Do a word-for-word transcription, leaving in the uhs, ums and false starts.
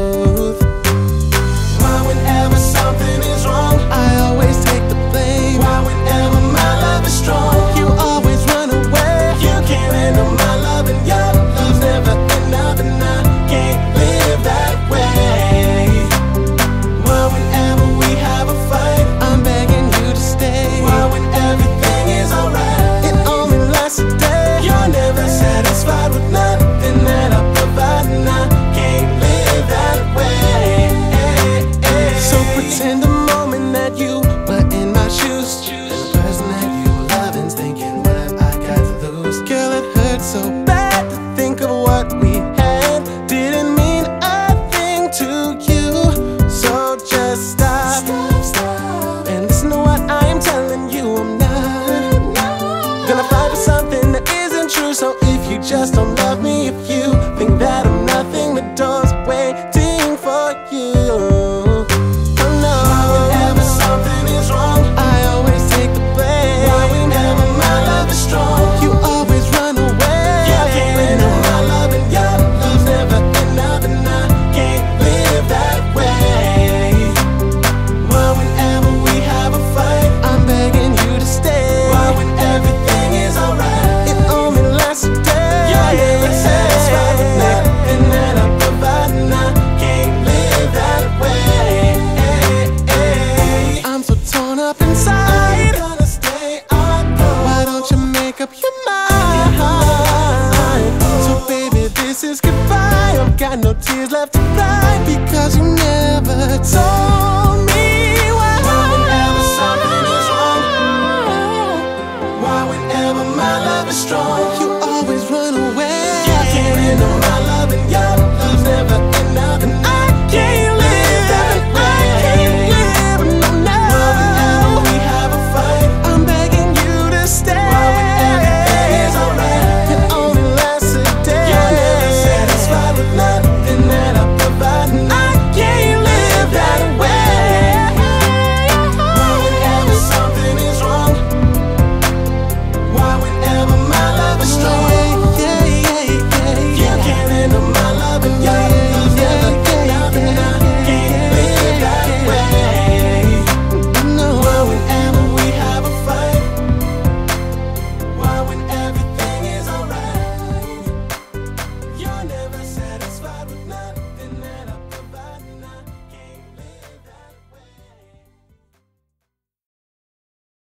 truth. Why whenever something is wrong, I always take the blame. Why whenever my love is strong, you always run away. You can't handle my love and your love's never enough, and I can't live that way. Why whenever we have a fight, I'm begging you to stay. Why when everything is alright, it only lasts a day. You're never satisfied with nothing that I provide, and I can't live that way. So pretend a moment that you were in my shoes, and the person that you were loving's thinking, what have I got to lose? Girl, it hurts so bad to think of what we had. Didn't mean a thing to you, so just stop, stop, stop, and listen to what I am telling you. I'm not gonna fight for something that isn't true. So if you just don't love me, if you think that I'm nothing, the door's waiting for you. Oh no. Why whenever something is wrong, I always take the blame. Why whenever my love is strong, you always run away. You can't handle my love and your love's never enough, and I can't live that way. Why whenever we have a fight, I'm begging you to stay. Why when everything is alright, it only lasts a day. You're never satisfied with nothing that I provide, and I can't live that way. I'm so torn up inside. I'm gonna stay on. Why don't you make up your mind? So baby, this is goodbye. I've got no tears left to cry, because you never told me why. Why whenever something is wrong, why whenever my love is strong,